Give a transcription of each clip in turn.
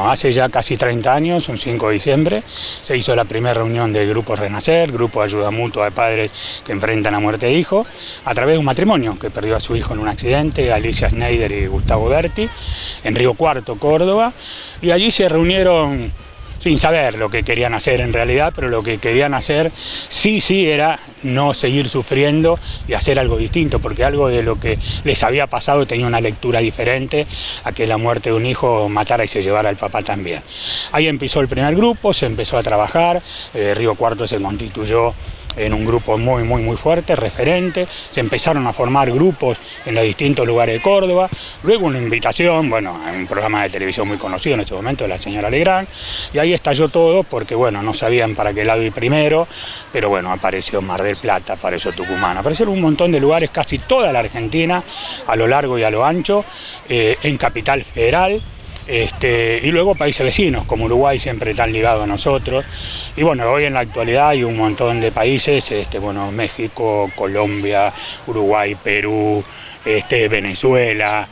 Bueno, hace ya casi 30 años, un 5 de diciembre, se hizo la primera reunión del Grupo Renacer, Grupo de Ayuda Mutua de Padres que enfrentan la muerte de hijo, a través de un matrimonio que perdió a su hijo en un accidente, Alicia Schneider y Gustavo Berti, en Río Cuarto, Córdoba, y allí se reunieron sin saber lo que querían hacer en realidad, pero lo que querían hacer sí era no seguir sufriendo y hacer algo distinto, porque algo de lo que les había pasado tenía una lectura diferente a que la muerte de un hijo matara y se llevara al papá también. Ahí empezó el primer grupo, se empezó a trabajar, Río Cuarto se constituyó en un grupo muy fuerte, referente, se empezaron a formar grupos en los distintos lugares de Córdoba, luego una invitación, bueno, a un programa de televisión muy conocido en ese momento, de la señora Legrand, y ahí estalló todo porque, bueno, no sabían para qué lado ir primero, pero bueno, apareció Mar del Plata, apareció Tucumán, aparecieron un montón de lugares, casi toda la Argentina, a lo largo y a lo ancho, en Capital Federal, y luego países vecinos, como Uruguay siempre están ligados a nosotros, y bueno, hoy en la actualidad hay un montón de países, bueno, México, Colombia, Uruguay, Perú, Venezuela,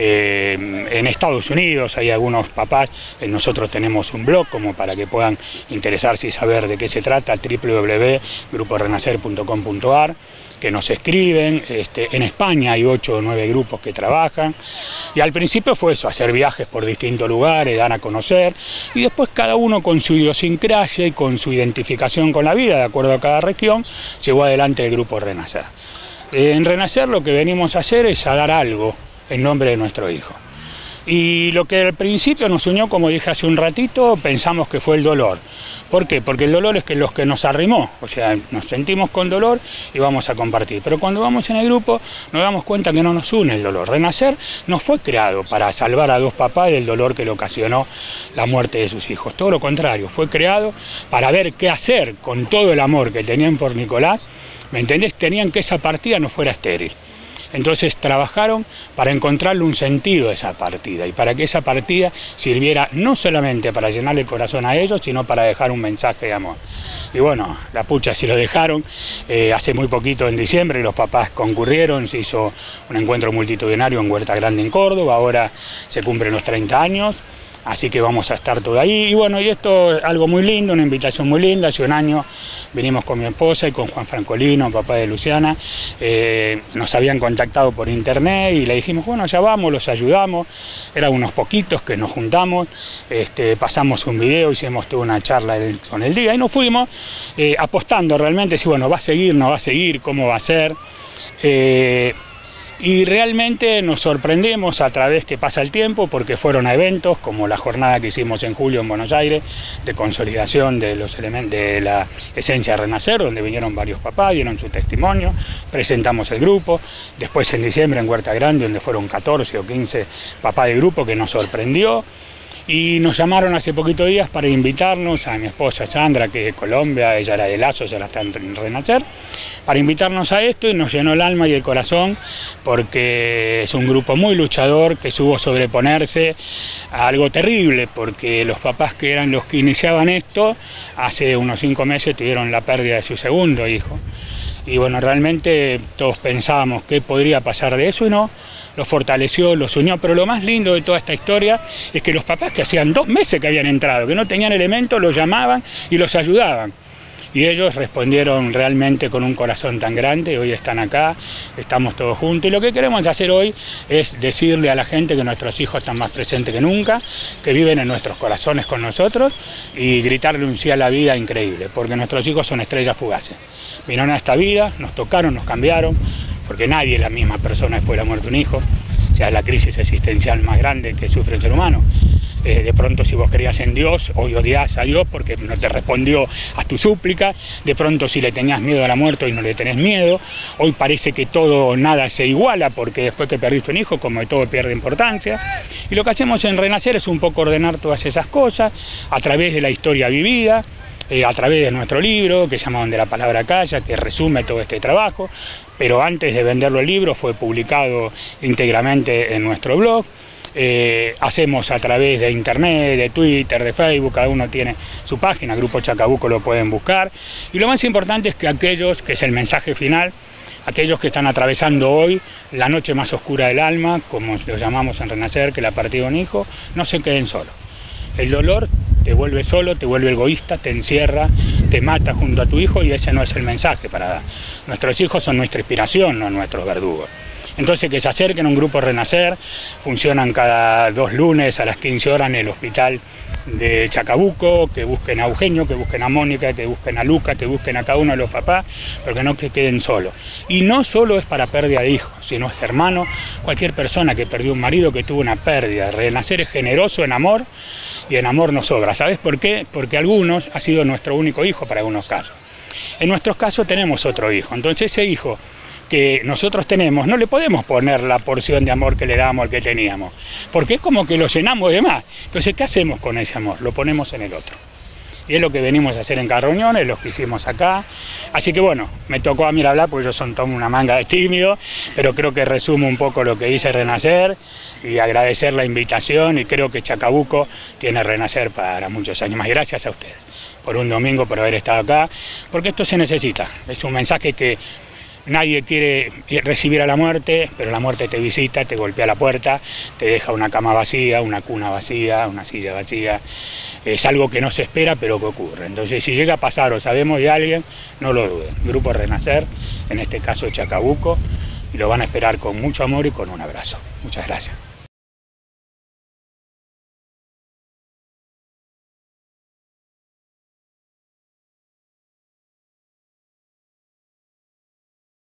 en Estados Unidos hay algunos papás, nosotros tenemos un blog como para que puedan interesarse y saber de qué se trata, www.gruporenacer.com.ar, que nos escriben, en España hay 8 o 9 grupos que trabajan, y al principio fue eso, hacer viajes por distintos lugares, dar a conocer, y después cada uno con su idiosincrasia y con su identificación con la vida, de acuerdo a cada región, llevó adelante el Grupo Renacer. En Renacer lo que venimos a hacer es a dar algo en nombre de nuestro hijo. Y lo que al principio nos unió, como dije hace un ratito, pensamos que fue el dolor. ¿Por qué? Porque el dolor es lo que nos arrimó, o sea, nos sentimos con dolor y vamos a compartir. Pero cuando vamos en el grupo nos damos cuenta que no nos une el dolor. Renacer no fue creado para salvar a 2 papás del dolor que le ocasionó la muerte de sus hijos. Todo lo contrario, fue creado para ver qué hacer con todo el amor que tenían por Nicolás. ¿Me entendés? Tenían que esa partida no fuera estéril. Entonces trabajaron para encontrarle un sentido a esa partida y para que esa partida sirviera no solamente para llenarle el corazón a ellos, sino para dejar un mensaje de amor. Y bueno, la pucha si lo dejaron, hace muy poquito en diciembre los papás concurrieron, se hizo un encuentro multitudinario en Huerta Grande en Córdoba, ahora se cumplen los 30 años. Así que vamos a estar todo ahí. Y bueno, y esto es algo muy lindo, una invitación muy linda. Hace un año vinimos con mi esposa y con Juan Francolino, papá de Luciana. Nos habían contactado por internet y le dijimos, bueno, ya vamos, los ayudamos. Eran unos poquitos que nos juntamos, pasamos un video, hicimos toda una charla con el día y nos fuimos apostando realmente, si bueno, va a seguir, no va a seguir, cómo va a ser. Y realmente nos sorprendemos a través que pasa el tiempo, porque fueron a eventos como la jornada que hicimos en julio en Buenos Aires, de consolidación de los elementos de la esencia de Renacer, donde vinieron varios papás, dieron su testimonio, presentamos el grupo. Después en diciembre en Huerta Grande, donde fueron 14 o 15 papás de grupo, que nos sorprendió. Y nos llamaron hace poquitos días para invitarnos, a mi esposa Sandra, que es de Colombia, ella era de Lazo, ya está en Renacer, para invitarnos a esto, y nos llenó el alma y el corazón, porque es un grupo muy luchador que supo sobreponerse a algo terrible, porque los papás que eran los que iniciaban esto, hace unos 5 meses tuvieron la pérdida de su segundo hijo. Y bueno, realmente todos pensábamos qué podría pasar de eso y no. Los fortaleció, los unió, pero lo más lindo de toda esta historia es que los papás que hacían 2 meses que habían entrado, que no tenían elementos, los llamaban y los ayudaban. Y ellos respondieron realmente con un corazón tan grande, hoy están acá, estamos todos juntos. Y lo que queremos hacer hoy es decirle a la gente que nuestros hijos están más presentes que nunca, que viven en nuestros corazones con nosotros, y gritarle un sí a la vida increíble, porque nuestros hijos son estrellas fugaces. Vinieron a esta vida, nos tocaron, nos cambiaron, porque nadie es la misma persona después de la muerte de un hijo. O sea, es la crisis existencial más grande que sufre el ser humano. De pronto, si vos creías en Dios, hoy odiás a Dios porque no te respondió a tu súplica. De pronto, si le tenías miedo a la muerte, hoy no le tenés miedo. Hoy parece que todo o nada se iguala, porque después que perdiste un hijo, como que todo pierde importancia. Y lo que hacemos en Renacer es un poco ordenar todas esas cosas a través de la historia vivida, a través de nuestro libro, que se llama Donde la palabra calla, que resume todo este trabajo, pero antes de venderlo el libro fue publicado íntegramente en nuestro blog. Hacemos a través de internet, de Twitter, de Facebook, cada uno tiene su página, Grupo Chacabuco lo pueden buscar. Y lo más importante es que aquellos, que es el mensaje final, aquellos que están atravesando hoy la noche más oscura del alma, como lo llamamos en Renacer, que la partida de un hijo, no se queden solos. El dolor te vuelve solo, te vuelve egoísta, te encierra, te mata junto a tu hijo y ese no es el mensaje para dar. Nuestros hijos son nuestra inspiración, no nuestros verdugos. Entonces que se acerquen a un grupo Renacer, funcionan cada 2 lunes a las 15 horas en el hospital de Chacabuco, que busquen a Eugenio, que busquen a Mónica, que busquen a Luca, que busquen a cada uno de los papás, pero que no se queden solos. Y no solo es para pérdida de hijos, sino es hermano, cualquier persona que perdió un marido, que tuvo una pérdida. Renacer es generoso en amor y en amor nos sobra. ¿Sabes por qué? Porque algunos ha sido nuestro único hijo para algunos casos. En nuestros casos tenemos otro hijo, entonces ese hijo que nosotros tenemos, no le podemos poner la porción de amor que le damos al que teníamos, porque es como que lo llenamos de más. Entonces, ¿qué hacemos con ese amor? Lo ponemos en el otro. Y es lo que venimos a hacer en cada reunión, es lo que hicimos acá. Así que bueno, me tocó a mí hablar, porque yo soy una manga de tímido, pero creo que resumo un poco lo que dice Renacer y agradecer la invitación, y creo que Chacabuco tiene Renacer para muchos años más. Gracias a ustedes por un domingo, por haber estado acá, porque esto se necesita. Es un mensaje que nadie quiere recibir a la muerte, pero la muerte te visita, te golpea la puerta, te deja una cama vacía, una cuna vacía, una silla vacía. Es algo que no se espera, pero que ocurre. Entonces, si llega a pasar o sabemos de alguien, no lo duden. Grupo Renacer, en este caso Chacabuco, y lo van a esperar con mucho amor y con un abrazo. Muchas gracias.